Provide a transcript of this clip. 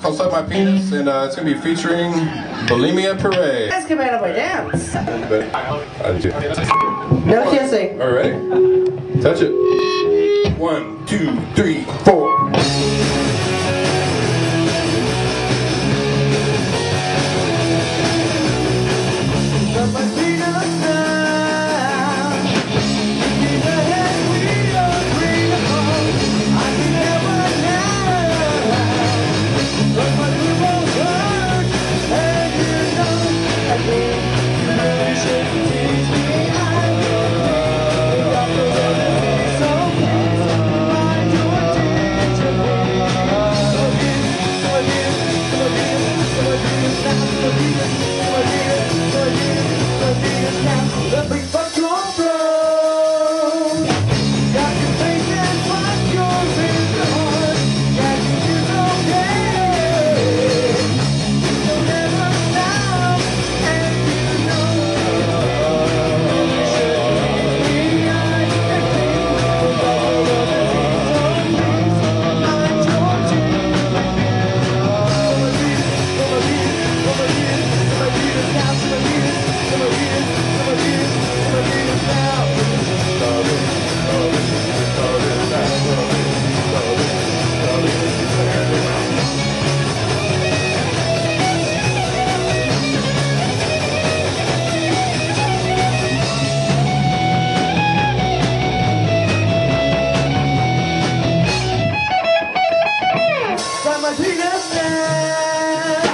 called Suck My Penis, and it's going to be featuring Bulimia Puree. Let's come out of my dance. No kissing. All right. Touch it. 1, 2, 3, 4. From my penis now.